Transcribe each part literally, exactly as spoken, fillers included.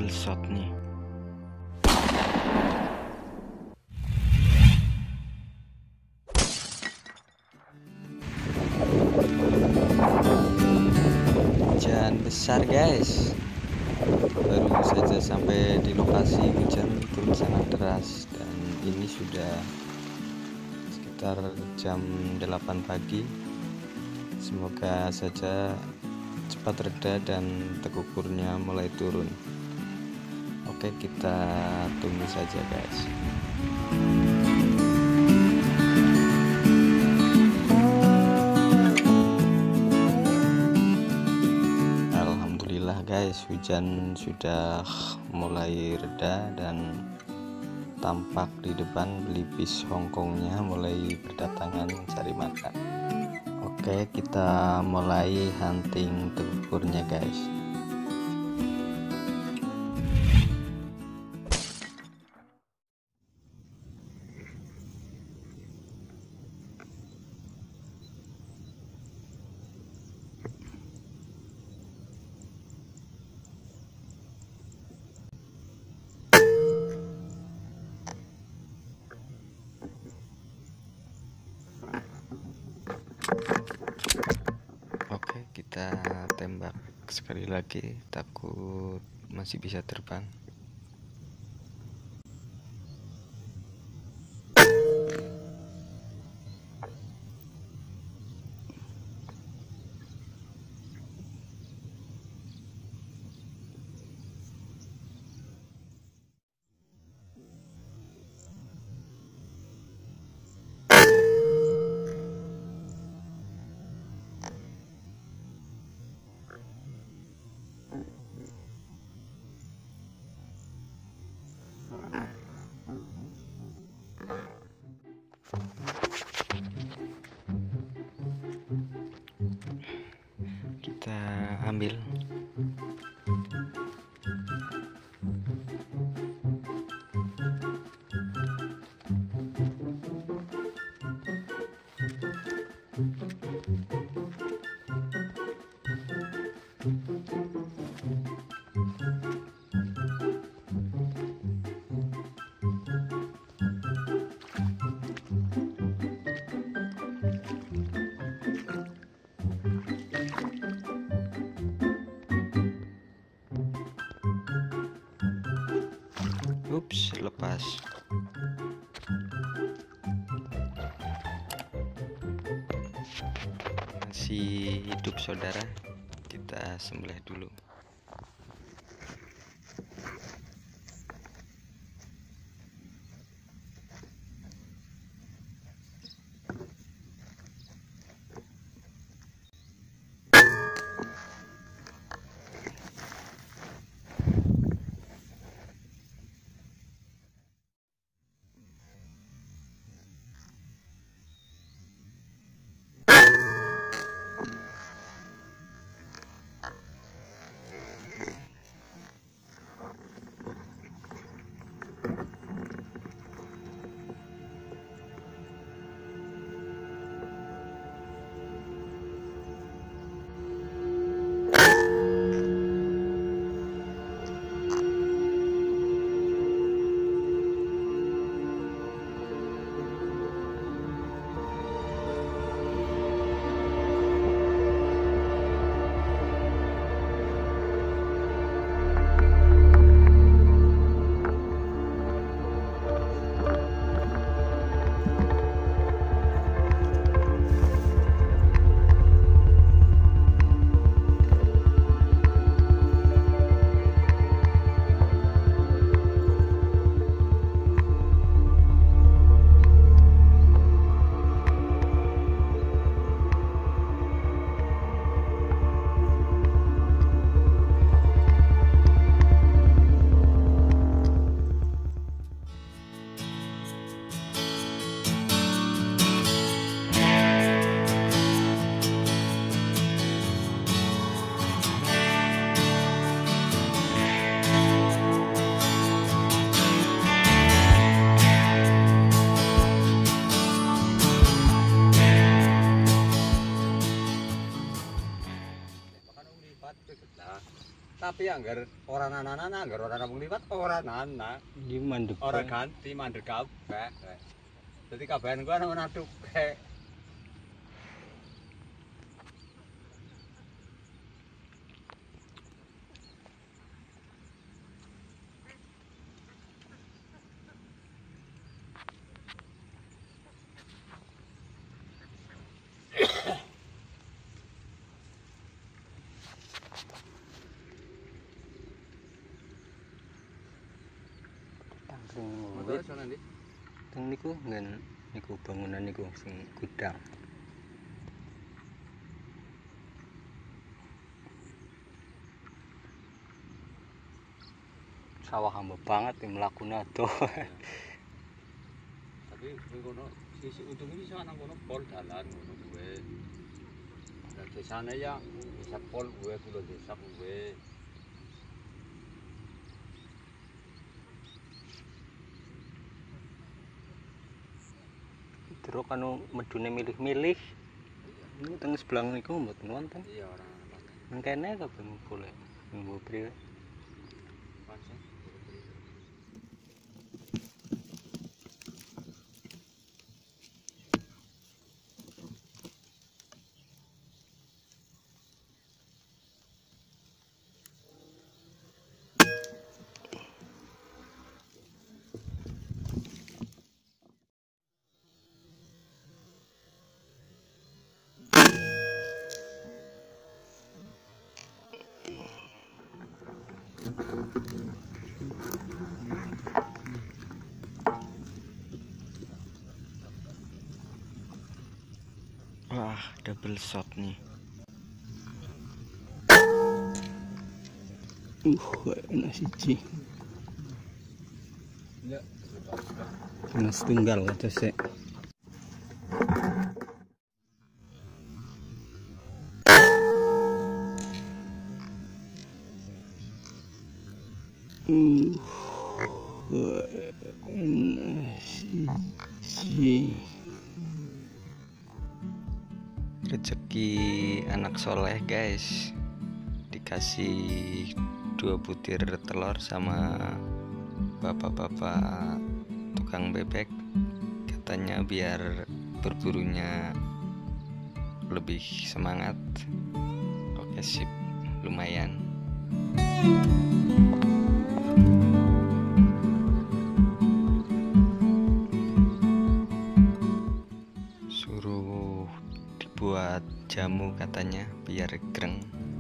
double shot nih. Hujan besar guys, baru saja sampai di lokasi. Hujan turun sangat deras dan ini sudah sekitar jam delapan pagi. Semoga saja cepat reda dan tegukurnya mulai turun. Oke, kita tunggu saja guys. Alhamdulillah guys, hujan sudah mulai reda dan tampak di depan belibis Hongkongnya mulai berdatangan mencari makan. Oke, kita mulai hunting tegukurnya guys. Oke, kita tembak sekali lagi, takut masih bisa terbang. Kita ambil. Ups, lepas. Masih hidup saudara, kita sembelih dulu. tapi anggar ora nana-nana, anggar ora rampung liwat ora nana. Iki mandek. Ora ganti mandek kabeh. Dadi kabehan ku ana aduk. Motor sono ndi? Teng niku nggen niku bangunan niku sing gudang. Sawah hamba banget nih mlakune adoh. Tapi ngono sisi untung iki iso nang kono pol dalan ngono kuwe. Lah desane ya desa pol kuwe kulo desa kuwe. Terus kanu medune milih-milih. Niku teng sebelah niku mboten wonten. Iya ora wonten. Nang kene kabeh boleh. Nunggu priwe. Pancen. Wah, double shot nih. Uh, enak siji. Ya, Enak setunggal aja sik. Uh, enak siji. Rezeki anak soleh guys, dikasih dua butir telur sama bapak-bapak tukang bebek, katanya biar berburunya lebih semangat. Oke sip, lumayan. Suruh buat jamu katanya biar greng.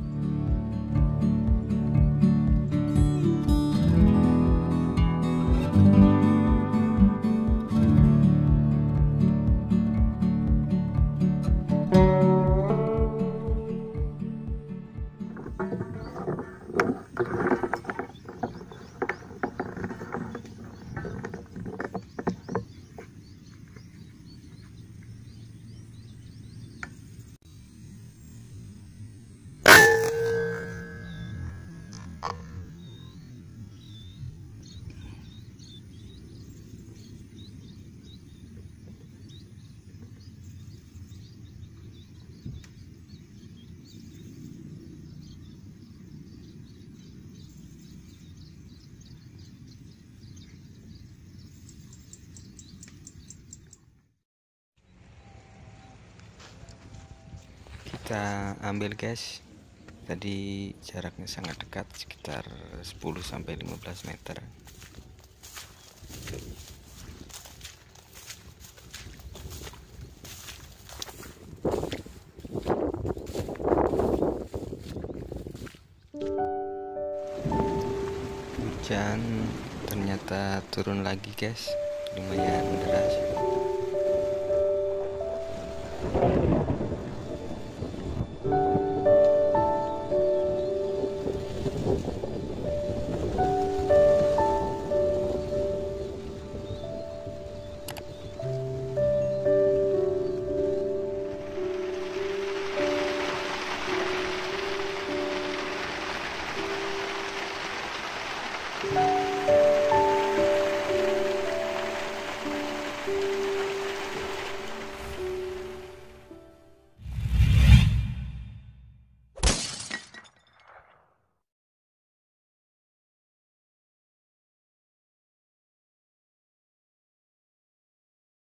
Kita ambil guys, tadi jaraknya sangat dekat, sekitar sepuluh sampai lima belas meter. Hujan ternyata turun lagi guys, lumayan deras.